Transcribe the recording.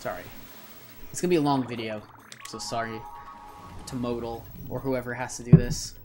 Sorry. It's gonna be a long video, so sorry to Modal or whoever has to do this.